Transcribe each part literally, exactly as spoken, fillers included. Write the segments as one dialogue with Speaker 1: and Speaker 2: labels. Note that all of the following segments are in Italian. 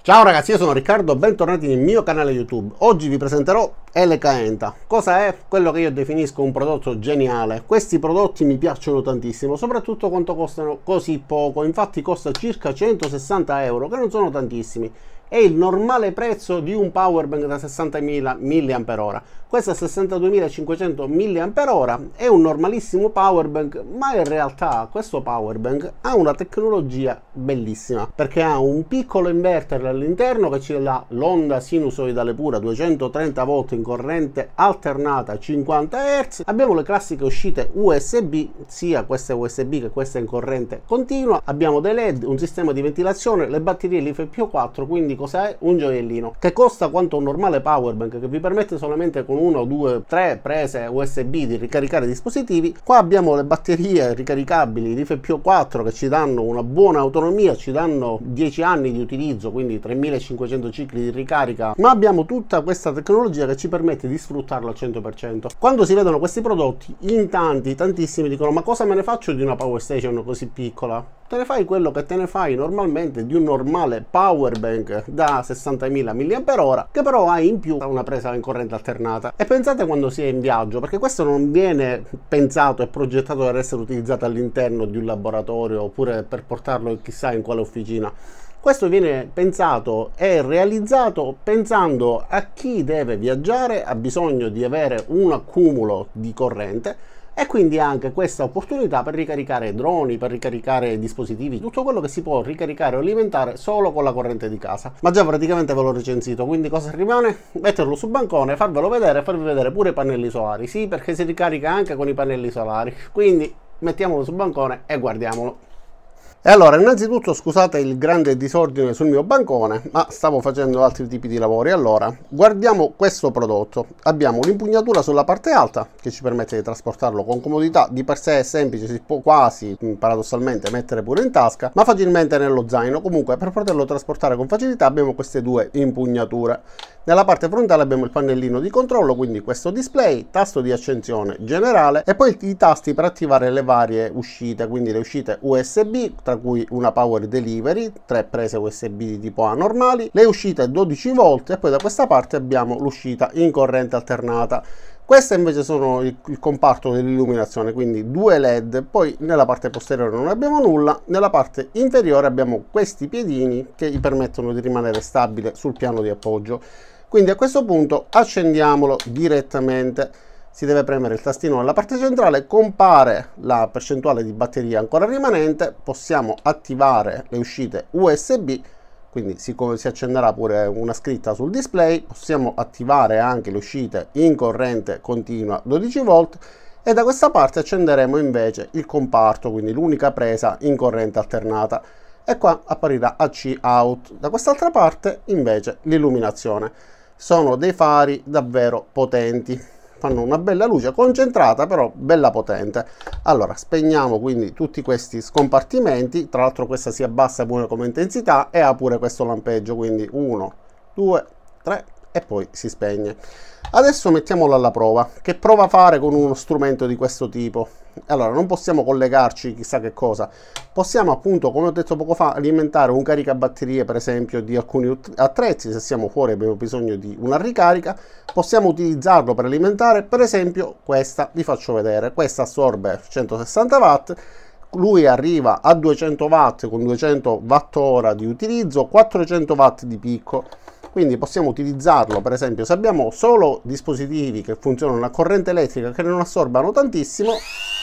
Speaker 1: Ciao ragazzi, io sono Riccardo, bentornati nel mio canale YouTube. Oggi vi presenterò Elecaenta. Cosa è? Quello che io definisco un prodotto geniale. Questi prodotti mi piacciono tantissimo, soprattutto quando costano così poco. Infatti costa circa centosessanta euro, che non sono tantissimi. È il normale prezzo di un powerbank da sessantamila milliampere ora. Questo è sessantaduemilacinquecento milliampere ora, è un normalissimo powerbank, ma in realtà questo powerbank ha una tecnologia bellissima, perché ha un piccolo inverter all'interno che ci dà l'onda sinusoidale pura, duecentotrenta volt in corrente alternata cinquanta hertz. Abbiamo le classiche uscite U S B, sia questa U S B che questa in corrente continua. Abbiamo dei led, un sistema di ventilazione, le batterie L I F P quattro, quindi cos'è? Un gioiellino che costa quanto un normale powerbank, che vi permette solamente con uno, due, tre prese U S B di ricaricare dispositivi. Qua abbiamo le batterie ricaricabili L I F P quattro che ci danno una buona autonomia, ci danno dieci anni di utilizzo, quindi tremilacinquecento cicli di ricarica, ma abbiamo tutta questa tecnologia che ci permette di sfruttarlo al cento per cento. Quando si vedono questi prodotti, in tanti, tantissimi dicono: ma cosa me ne faccio di una power station così piccola? Te ne fai quello che te ne fai normalmente di un normale powerbank da sessantamila milliampere ora, che però ha in più una presa in corrente alternata. E pensate quando si è in viaggio, perché questo non viene pensato e progettato per essere utilizzato all'interno di un laboratorio oppure per portarlo chissà in quale officina. Questo viene pensato e realizzato pensando a chi deve viaggiare, ha bisogno di avere un accumulo di corrente, e quindi anche questa opportunità per ricaricare droni, per ricaricare dispositivi, tutto quello che si può ricaricare o alimentare solo con la corrente di casa. Ma già praticamente ve l'ho recensito, quindi cosa rimane? Metterlo sul bancone, farvelo vedere e farvi vedere pure i pannelli solari. Sì, perché si ricarica anche con i pannelli solari, quindi mettiamolo sul bancone e guardiamolo. E allora, innanzitutto scusate il grande disordine sul mio bancone, ma stavo facendo altri tipi di lavori. Allora, guardiamo questo prodotto. Abbiamo un'impugnatura sulla parte alta che ci permette di trasportarlo con comodità. Di per sé è semplice, si può quasi paradossalmente mettere pure in tasca, ma facilmente nello zaino. Comunque, per poterlo trasportare con facilità abbiamo queste due impugnature. Nella parte frontale abbiamo il pannellino di controllo, quindi questo display, tasto di accensione generale e poi i tasti per attivare le varie uscite, quindi le uscite U S B, tra cui una power delivery, tre prese U S B di tipo A normali, le uscite dodici volt e poi da questa parte abbiamo l'uscita in corrente alternata. Queste invece sono il, il comparto dell'illuminazione, quindi due led, poi nella parte posteriore non abbiamo nulla, nella parte inferiore abbiamo questi piedini che gli permettono di rimanere stabile sul piano di appoggio. Quindi a questo punto accendiamolo direttamente. Si deve premere il tastino nella parte centrale, compare la percentuale di batteria ancora rimanente, possiamo attivare le uscite U S B, quindi siccome si accenderà pure una scritta sul display, possiamo attivare anche le uscite in corrente continua dodici volt e da questa parte accenderemo invece il comparto, quindi l'unica presa in corrente alternata, e qua apparirà A C out. Da quest'altra parte invece l'illuminazione. Sono dei fari davvero potenti, fanno una bella luce concentrata però bella potente. Allora spegniamo quindi tutti questi scompartimenti, tra l'altro questa si abbassa pure come intensità e ha pure questo lampeggio, quindi uno, due, tre e poi si spegne. Adesso mettiamolo alla prova. Che prova a fare con uno strumento di questo tipo? Allora, non possiamo collegarci chissà che cosa, possiamo appunto, come ho detto poco fa, alimentare un caricabatterie per esempio di alcuni attrezzi. Se siamo fuori abbiamo bisogno di una ricarica, possiamo utilizzarlo per alimentare per esempio questa. Vi faccio vedere, questa assorbe centosessanta watt, lui arriva a duecento watt con duecento watt ora di utilizzo, quattrocento watt di picco. Quindi possiamo utilizzarlo per esempio se abbiamo solo dispositivi che funzionano a corrente elettrica, che non assorbano tantissimo.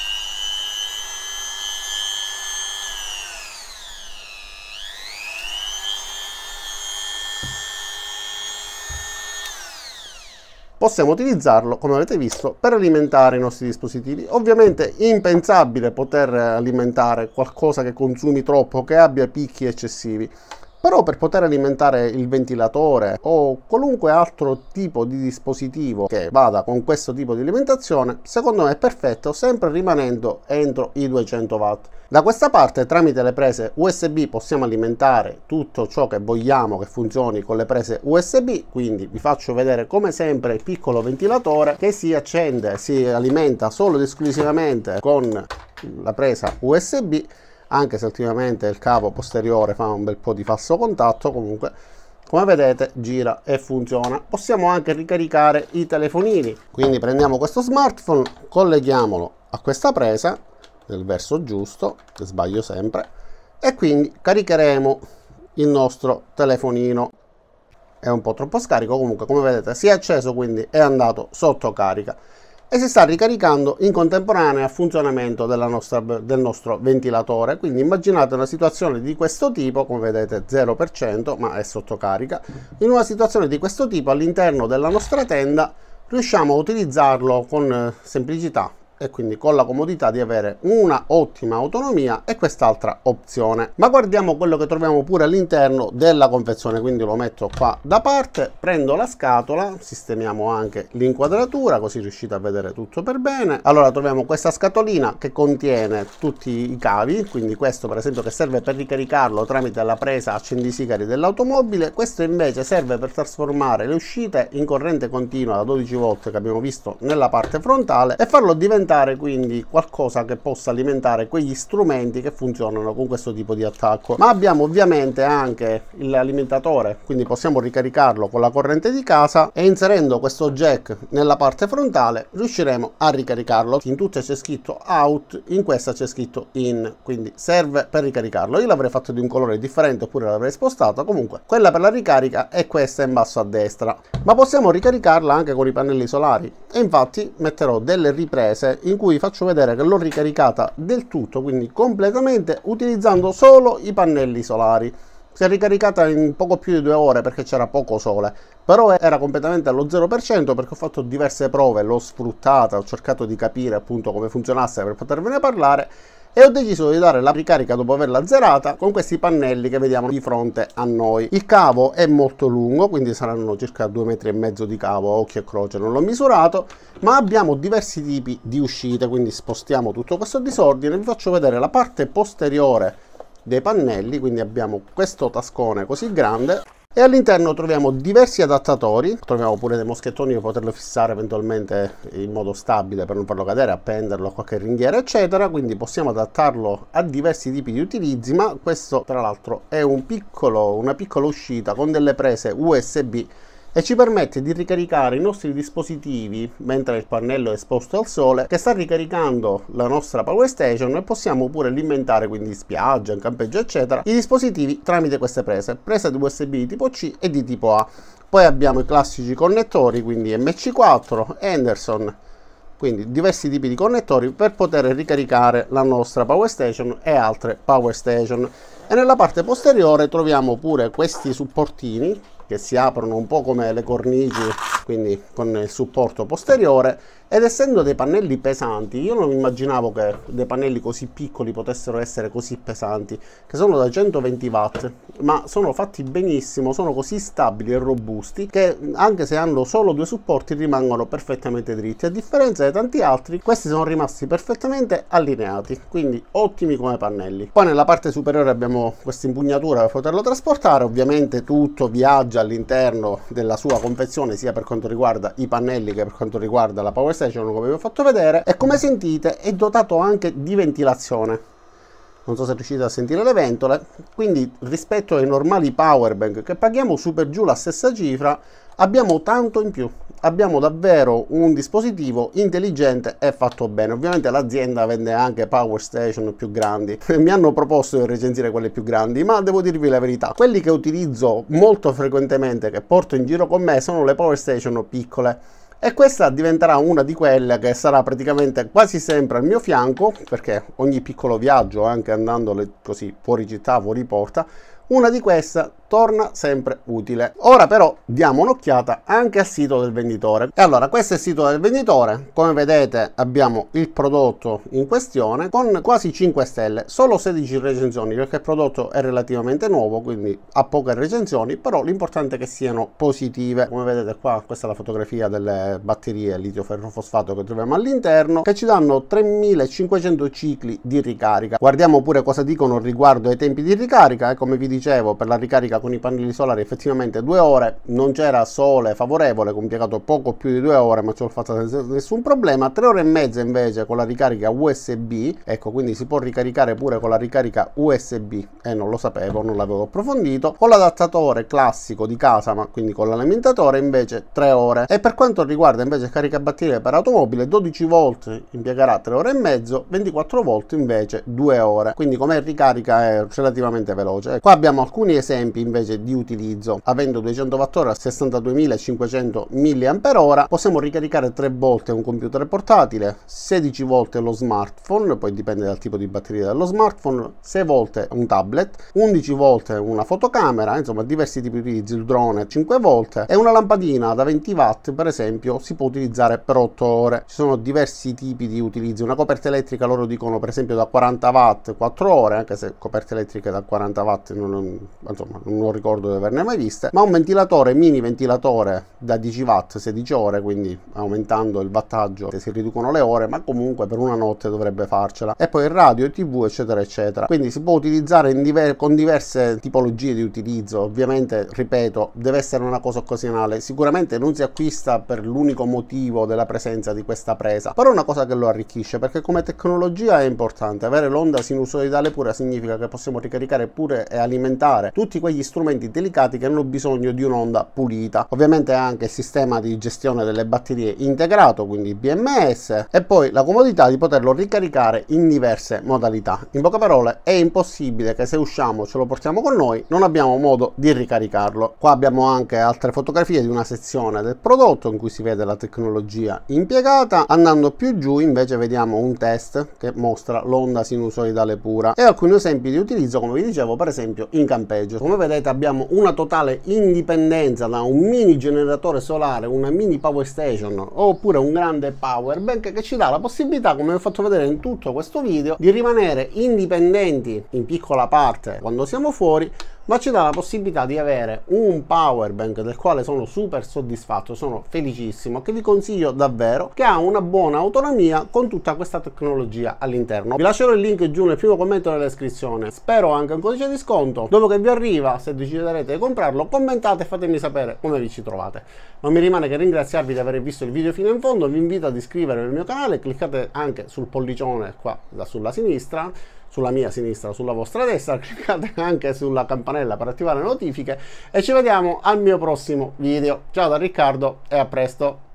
Speaker 1: Possiamo utilizzarlo, come avete visto, per alimentare i nostri dispositivi. Ovviamente impensabile poter alimentare qualcosa che consumi troppo, che abbia picchi eccessivi. Però per poter alimentare il ventilatore o qualunque altro tipo di dispositivo che vada con questo tipo di alimentazione, secondo me è perfetto, sempre rimanendo entro i duecento watt. Da questa parte, tramite le prese U S B, possiamo alimentare tutto ciò che vogliamo che funzioni con le prese U S B. Quindi vi faccio vedere come sempre il piccolo ventilatore che si accende, si alimenta solo ed esclusivamente con la presa U S B, anche se ultimamente il cavo posteriore fa un bel po' di falso contatto. Comunque come vedete gira e funziona. Possiamo anche ricaricare i telefonini, quindi prendiamo questo smartphone, colleghiamolo a questa presa nel verso giusto, sbaglio sempre, e quindi caricheremo il nostro telefonino. È un po' troppo scarico, comunque come vedete si è acceso, quindi è andato sotto carica e si sta ricaricando in contemporanea al funzionamento della nostra, del nostro ventilatore. Quindi immaginate una situazione di questo tipo, come vedete zero per cento, ma è sotto carica. In una situazione di questo tipo all'interno della nostra tenda riusciamo a utilizzarlo con semplicità e quindi con la comodità di avere una ottima autonomia e quest'altra opzione. Ma guardiamo quello che troviamo pure all'interno della confezione, quindi lo metto qua da parte, prendo la scatola, sistemiamo anche l'inquadratura così riuscite a vedere tutto per bene. Allora troviamo questa scatolina che contiene tutti i cavi, quindi questo per esempio che serve per ricaricarlo tramite la presa accendisigari dell'automobile, questo invece serve per trasformare le uscite in corrente continua da dodici volt che abbiamo visto nella parte frontale e farlo diventare quindi qualcosa che possa alimentare quegli strumenti che funzionano con questo tipo di attacco. Ma abbiamo ovviamente anche l'alimentatore, quindi possiamo ricaricarlo con la corrente di casa e inserendo questo jack nella parte frontale riusciremo a ricaricarlo. In tutte c'è scritto out, in questa c'è scritto in, quindi serve per ricaricarlo. Io l'avrei fatto di un colore differente oppure l'avrei spostato, comunque quella per la ricarica è questa in basso a destra, ma possiamo ricaricarla anche con i pannelli solari e infatti metterò delle riprese in cui faccio vedere che l'ho ricaricata del tutto, quindi completamente utilizzando solo i pannelli solari. Si è ricaricata in poco più di due ore perché c'era poco sole, però era completamente allo zero per cento perché ho fatto diverse prove, l'ho sfruttata, ho cercato di capire appunto come funzionasse per potervene parlare e ho deciso di dare la ricarica dopo averla zerata con questi pannelli che vediamo di fronte a noi. Il cavo è molto lungo, quindi saranno circa due metri e mezzo di cavo, occhio e croce non l'ho misurato, ma abbiamo diversi tipi di uscite, quindi spostiamo tutto questo disordine e vi faccio vedere la parte posteriore dei pannelli. Quindi abbiamo questo tascone così grande e all'interno troviamo diversi adattatori, troviamo pure dei moschettoni per poterlo fissare eventualmente in modo stabile per non farlo cadere, appenderlo a qualche ringhiera eccetera, quindi possiamo adattarlo a diversi tipi di utilizzi. Ma questo tra l'altro è un piccolo, una piccola uscita con delle prese U S B e ci permette di ricaricare i nostri dispositivi mentre il pannello è esposto al sole, che sta ricaricando la nostra Power Station, e possiamo pure alimentare quindi in spiaggia, in campeggio eccetera i dispositivi tramite queste prese, prese di U S B di tipo C e di tipo A. Poi abbiamo i classici connettori, quindi M C quattro, Henderson, quindi diversi tipi di connettori per poter ricaricare la nostra Power Station e altre Power Station. E nella parte posteriore troviamo pure questi supportini che si aprono un po' come le cornici, quindi con il supporto posteriore, ed essendo dei pannelli pesanti, io non immaginavo che dei pannelli così piccoli potessero essere così pesanti, che sono da centoventi watt, ma sono fatti benissimo, sono così stabili e robusti che anche se hanno solo due supporti rimangono perfettamente dritti. A differenza di tanti altri, questi sono rimasti perfettamente allineati, quindi ottimi come pannelli. Poi nella parte superiore abbiamo questa impugnatura per poterlo trasportare, ovviamente tutto viaggia all'interno della sua confezione sia per quanto riguarda i pannelli che per quanto riguarda la Power Station, come vi ho fatto vedere, e come sentite è dotato anche di ventilazione. Non so se riuscite a sentire le ventole, quindi rispetto ai normali power bank che paghiamo su per giù la stessa cifra, abbiamo tanto in più. Abbiamo davvero un dispositivo intelligente e fatto bene. Ovviamente l'azienda vende anche Power Station più grandi. Mi hanno proposto di recensire quelle più grandi, ma devo dirvi la verità, quelli che utilizzo molto frequentemente, che porto in giro con me, sono le Power Station piccole. E questa diventerà una di quelle che sarà praticamente quasi sempre al mio fianco, perché ogni piccolo viaggio, anche andando così fuori città, fuori porta, una di queste torna sempre utile. Ora però diamo un'occhiata anche al sito del venditore. E allora, questo è il sito del venditore. Come vedete abbiamo il prodotto in questione con quasi cinque stelle, solo sedici recensioni perché il prodotto è relativamente nuovo, quindi ha poche recensioni, però l'importante è che siano positive. Come vedete qua, questa è la fotografia delle batterie litio ferrofosfato che troviamo all'interno, che ci danno tremilacinquecento cicli di ricarica. Guardiamo pure cosa dicono riguardo ai tempi di ricarica, e come vi dicevo, per la ricarica ricarica con i pannelli solari effettivamente due ore, non c'era sole favorevole, ho impiegato poco più di due ore ma ce l'ho fatta senza nessun problema. Tre ore e mezza invece con la ricarica U S B, ecco, quindi si può ricaricare pure con la ricarica U S B, e eh, non lo sapevo, non l'avevo approfondito. Con l'adattatore classico di casa, ma quindi con l'alimentatore, invece tre ore. E per quanto riguarda invece il caricabatterie per automobile, dodici volt impiegherà tre ore e mezzo, ventiquattro volt invece due ore, quindi come ricarica è relativamente veloce. Qua abbiamo alcuni esempi invece di utilizzo. Avendo duecento watt ora, sessantaduemilacinquecento milliampere ora, possiamo ricaricare tre volte un computer portatile, sedici volte lo smartphone, poi dipende dal tipo di batteria dello smartphone, sei volte un tablet, undici volte una fotocamera, insomma diversi tipi di utilizzi, il drone cinque volte, e una lampadina da venti watt per esempio si può utilizzare per otto ore. Ci sono diversi tipi di utilizzi. Una coperta elettrica loro dicono per esempio da quaranta watt quattro ore, anche se coperte elettriche da quaranta watt non, insomma, non ricordo di averne mai viste, ma un ventilatore, mini ventilatore da dieci watt sedici ore, quindi aumentando il wattaggio si riducono le ore, ma comunque per una notte dovrebbe farcela. E poi il radio, il tv eccetera eccetera, quindi si può utilizzare in diver con diverse tipologie di utilizzo. Ovviamente ripeto, deve essere una cosa occasionale, sicuramente non si acquista per l'unico motivo della presenza di questa presa, però è una cosa che lo arricchisce, perché come tecnologia è importante. Avere l'onda sinusoidale pura significa che possiamo ricaricare pure e alimentare tutti quegli strumenti delicati che hanno bisogno di un'onda pulita. Ovviamente anche il sistema di gestione delle batterie integrato, quindi B M S, e poi la comodità di poterlo ricaricare in diverse modalità. In poche parole, è impossibile che se usciamo ce lo portiamo con noi non abbiamo modo di ricaricarlo. Qua abbiamo anche altre fotografie di una sezione del prodotto in cui si vede la tecnologia impiegata. Andando più giù invece vediamo un test che mostra l'onda sinusoidale pura e alcuni esempi di utilizzo, come vi dicevo, per esempio in campeggio. Come vedete abbiamo una totale indipendenza da un mini generatore solare, una mini power station oppure un grande power bank, che ci dà la possibilità, come vi ho fatto vedere in tutto questo video, di rimanere indipendenti in piccola parte quando siamo fuori, ma ci dà la possibilità di avere un power bank del quale sono super soddisfatto, sono felicissimo, che vi consiglio davvero, che ha una buona autonomia con tutta questa tecnologia all'interno. Vi lascerò il link giù nel primo commento della descrizione, spero anche un codice di sconto. Dopo che vi arriva, se deciderete di comprarlo, commentate e fatemi sapere come vi ci trovate. Non mi rimane che ringraziarvi di aver visto il video fino in fondo. Vi invito ad iscrivervi al mio canale, cliccate anche sul pollicione qua da sulla sinistra, sulla mia sinistra, sulla vostra destra, cliccate anche sulla campanella per attivare le notifiche e ci vediamo al mio prossimo video. Ciao da Riccardo e a presto!